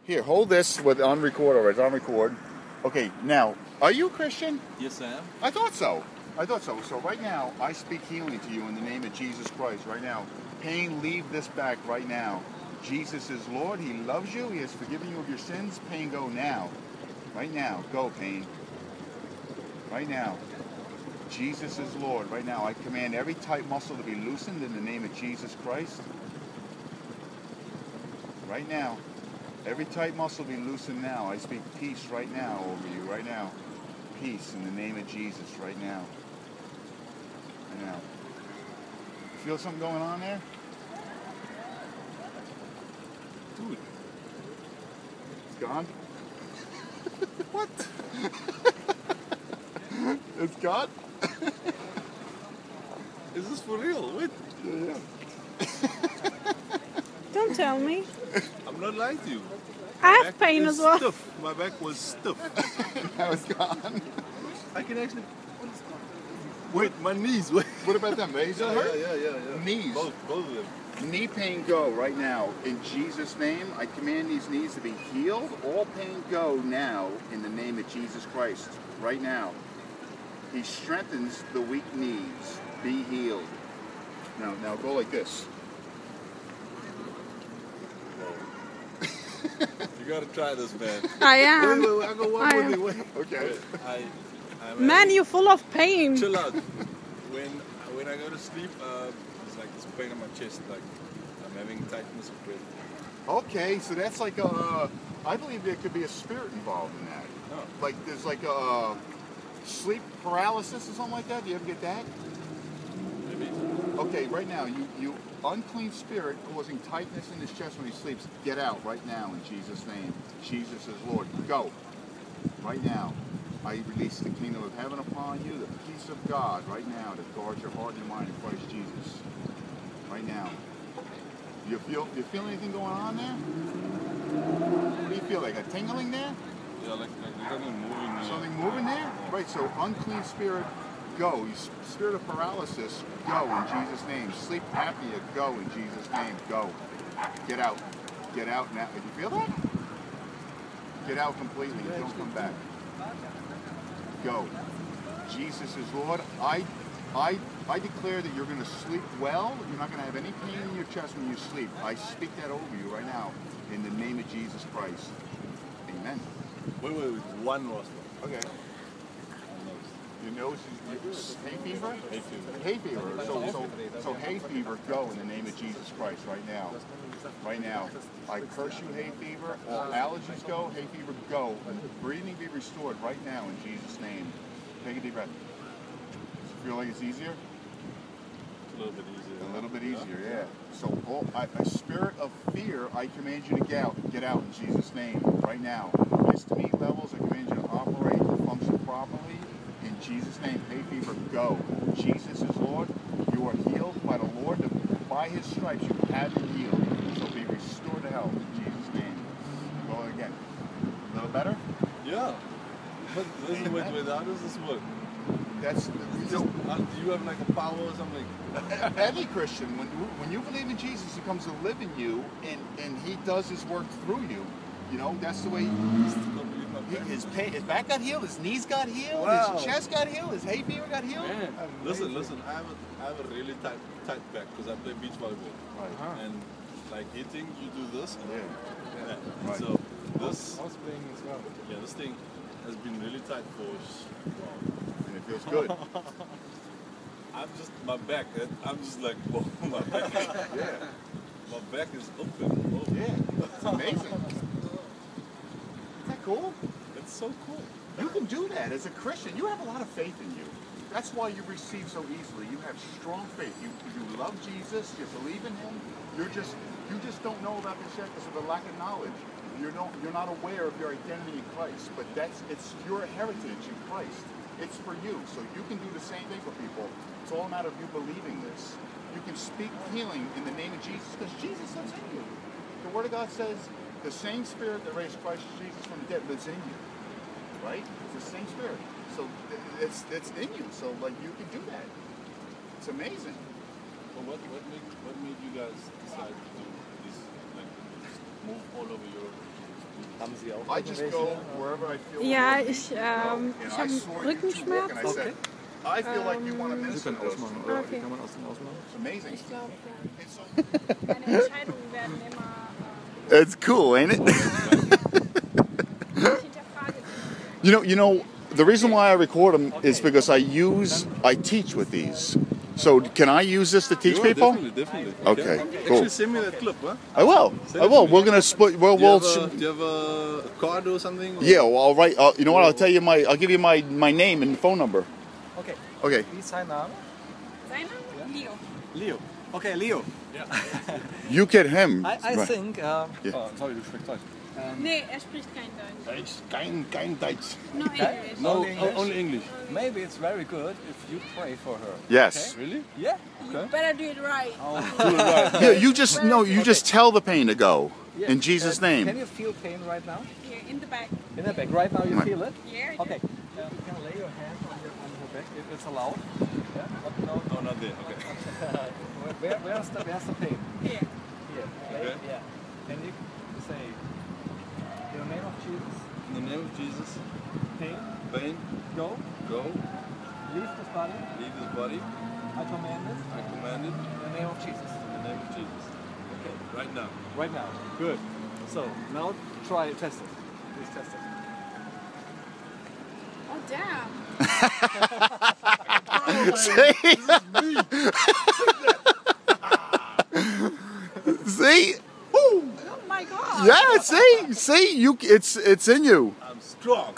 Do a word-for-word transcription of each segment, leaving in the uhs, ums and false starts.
Here, hold this with on record, or it's on record. Okay, now, are you a Christian? Yes, I am. I thought so. I thought so. So right now, I speak healing to you in the name of Jesus Christ. Right now, pain, leave this back right now. Jesus is Lord. He loves you. He has forgiven you of your sins. Pain, go now. Right now, go, pain. Right now. Jesus is Lord. Right now, I command every tight muscle to be loosened in the name of Jesus Christ. Right now. Every tight muscle be loosened now. I speak peace right now over you, right now. Peace in the name of Jesus right now. Right now. Feel something going on there? Dude. It's gone? What? It's gone? Is this for real? Wait. Yeah. Don't tell me. I'm not lying to you. I My have back pain is as well. Stiff. My back was stiff. Now it's gone. I can actually. Wait, my knees. Wait. What about them? They still Yeah, hurt? yeah, yeah, yeah. Knees. Both, both of them. Knee pain go right now. In Jesus' name, I command these knees to be healed. All pain go now in the name of Jesus Christ. Right now. He strengthens the weak knees. Be healed. Now, now go like this. You gotta try this, man. I Wait, am. wait, wait, I got one I more am. thing. Wait. Okay. I, I'm Man, having- you're full of pain. Chill out. When when I go to sleep, uh, it's like this pain in my chest, like I'm having tightness of breath. Okay, so that's like a, I believe there could be a spirit involved in that. Oh. Like there's like a sleep paralysis or something like that. Do you ever get that? Maybe. Okay, right now, you, you unclean spirit causing tightness in his chest when he sleeps, get out right now in Jesus' name. Jesus is Lord. Go. Right now. I release the kingdom of heaven upon you, the peace of God right now to guard your heart and your mind in Christ Jesus. Right now. Do you feel, do you feel anything going on there? What do you feel, like a tingling there? Yeah, like, like there's something moving. uh, Something moving there? Right, so unclean spirit, go. You s- Spirit of paralysis, go in Jesus' name. Sleep apnea, go in Jesus' name. Go. Get out. Get out now. Did you feel that? Get out completely. Don't come back. Go. Jesus is Lord. I I I declare that you're going to sleep well. You're not going to have any pain in your chest when you sleep. I speak that over you right now in the name of Jesus Christ. Amen. Wait, wait, wait. One was one. Okay. Your nose is hay fever? Hay fever. Hay fever. So, so, so hay fever, go in the name of Jesus Christ right now. Right now. I curse you, hay fever. All allergies go. Hay fever, go. Breathing be restored right now in Jesus' name. Take a deep breath. Does it feel like it's easier? A little bit easier. A little bit easier, yeah. So, all, I, a spirit of fear, I command you to get out. Get out in Jesus' name right now. Histamine levels, I command you to operate and function properly. In Jesus' name, hay fever, go. Jesus is Lord. You are healed by the Lord. By his stripes, you have been healed. So be restored to health in Jesus' name. Go again. A little better? Yeah. But listen, wait, Amen. wait, how does this work? That's Just, so, uh, do you have like a power or something? any Christian, when you, when you believe in Jesus, he comes to live in you, and, and he does his work through you. You know, that's the way he, his, pain, his back got healed, his knees got healed, Wow. his chest got healed, his hay fever got healed. Man, listen, Amazing. listen. I have a, I have a really tight, tight back because I play beach volleyball. Right. Uh-huh. And like hitting, you do this. And Yeah. yeah. Right. So this, I was playing as well. yeah, this thing has been really tight for. Wow. And it feels good. I'm just my back. it- I'm just like, whoa, my back. Yeah. My back is open. Whoa. Yeah. It's amazing. Isn't that cool? It's so cool. You can do that as a Christian. You have a lot of faith in you. That's why you receive so easily. You have strong faith. You you love Jesus. You believe in him. You're just you just don't know about this yet because of the lack of knowledge. You're not you're not aware of your identity in Christ. But that's it's your heritage in Christ. It's for you. So you can do the same thing for people. It's all a matter of you believing this. You can speak healing in the name of Jesus because Jesus lives in you. The Word of God says the same Spirit that raised Christ Jesus from the dead lives in you. Right? It's the same Spirit. So it's it's in you. So like you can do that. It's amazing. So what what made what made you guys decide to do this, like move all over Europe? Haben Sie auch I just irgendwelche? go wherever I feel. Ja, the Lord ich, leads me to ähm, go. ich And habe I saw you two Rückenschmerzen. walk, and I said, I feel like you want to Ähm, Sie minister können to those ausmachen, two. oder? Okay. Wie kann man aus dem ausmachen? It's amazing. Ich glaube, ja. It's so Meine Entscheidungen werden immer. Ähm, It's cool, ain't it? ich hinterfrage sie. You know, you know, the reason why I record them is because I use, I teach with these. So can I use this to teach Yeah, people? Definitely, definitely. Okay, cool. Actually, send me that clip, huh? I will. I will. We're gonna split. Well, Do you, we'll. have a, do you have a card or something? Or? Yeah. Well, I'll write. Uh, you know what? I'll tell you my. I'll give you my my name and phone number. Okay. Okay. Wie ist sein Name? Sein Name? Leo. Leo. Okay, Leo. You get him. I, I Right. think. Um, Yeah. oh, sorry, du sprichst Deutsch. Um, Nee, er spricht kein Deutsch. Deutsch, kein, kein Deutsch. No English. No, Only English? only English. maybe it's very good if you pray for her. Yes. Really? Yeah. You better do it right. Yeah. You just no. You just tell the pain to go Yeah. in Jesus' Uh, Can name. you feel pain right now? Here, in the back. In the back. Right now you Right. feel it? Here. I do. Okay. Uh, you can lay your hand on, your, on her back if it's allowed. Yeah. But no. No, not there. Okay. Where, where's the where's the pain? Here. Here. Lay, Okay. Yeah. Can you say in the name of Jesus? In the name of Jesus, Pain. pain, Go. go, Leave this body. leave this body. I command it I command it in the name of Jesus. in the name of Jesus. Okay. Right now. Right now. Good. So now try test it. Please test it. Oh, damn. See? Woo. Oh, my God. Yeah. See? See? You. It's it's in you. I'm strong.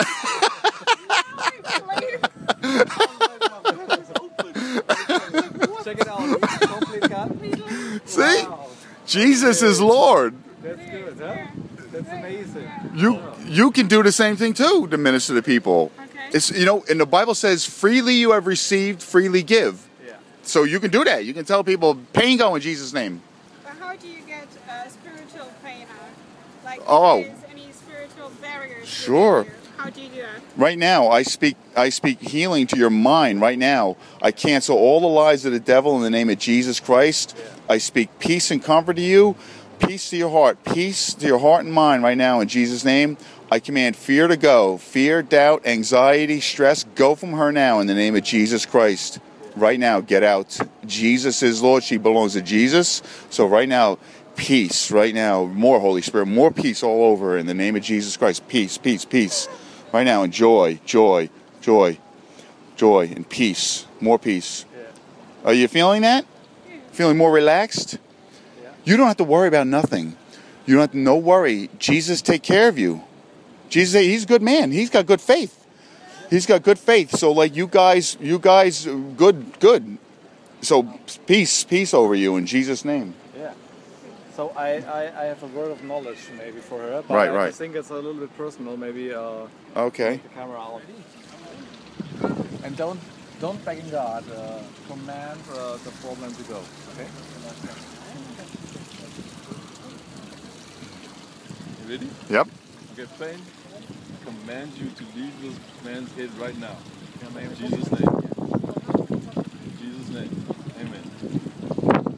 Check it out. Complete cut. See? Wow. Jesus is Lord. That's good, huh? That's amazing. You you can do the same thing too to minister to people. Okay. It's you know, and the Bible says, "Freely you have received, freely give." Yeah. So you can do that. You can tell people, "Pain go in Jesus' name." But how do you get uh, spiritual pain out? Like, Oh. if there's any spiritual barriers? Sure. within you, How do you do that? Right now, I speak I speak healing to your mind. Right now, I cancel all the lies of the devil in the name of Jesus Christ. I speak peace and comfort to you, peace to your heart, peace to your heart and mind right now in Jesus' name. I command fear to go, fear, doubt, anxiety, stress, go from her now in the name of Jesus Christ. Right now, get out. Jesus is Lord. She belongs to Jesus. So right now, peace. Right now, more Holy Spirit, more peace all over in the name of Jesus Christ. Peace, peace, peace. Right now, and joy, joy, joy, joy, and peace. More peace. Yeah. Are you feeling that? Feeling more relaxed? Yeah. You don't have to worry about nothing. You don't have to, no worry. Jesus take care of you. Jesus, he's a good man. He's got good faith. He's got good faith. So like you guys, you guys, good, good. So peace, peace over you in Jesus' name. Yeah. So I, I, I have a word of knowledge maybe for her, but Right, I right. think it's a little bit personal. Maybe uh, Okay. take the camera out. And don't don't beg in God. Uh, command uh, the problem to go. Okay. You ready? Yep. Okay, pain. I command you to leave this man's head right now. In the name In of Jesus' name. In Jesus' name. Amen.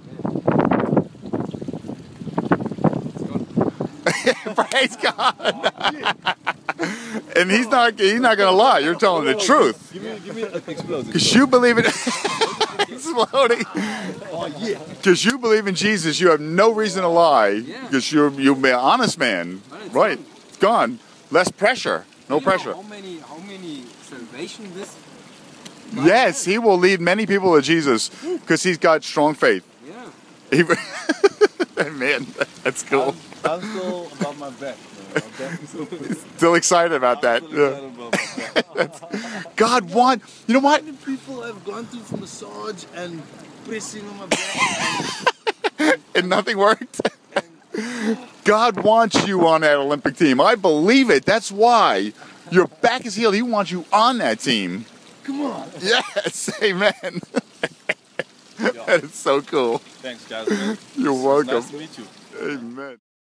Praise God. And he's not he's not gonna lie. You're telling the truth. Give me, give me an explosive. Because you believe in exploding. Oh yeah. Because you believe in Jesus, you have no reason to lie. Because you're you'll be an honest man. Right. It's gone. Less pressure. No Do you know pressure. How many, how many salvation this? Yes, he will lead many people to Jesus because he's got strong faith. Yeah. He- man, that's cool. I'm still about my back. Okay? Still excited about that. I'm still excited about my back. God want. You know what? How many people have gone through for massage and pressing on my back? And nothing worked. God wants you on that Olympic team. I believe it. That's why your back is healed. He wants you on that team. Come on. Yes, amen. That is so cool. Thanks, guys. Man. You're welcome. Nice to meet you. Amen.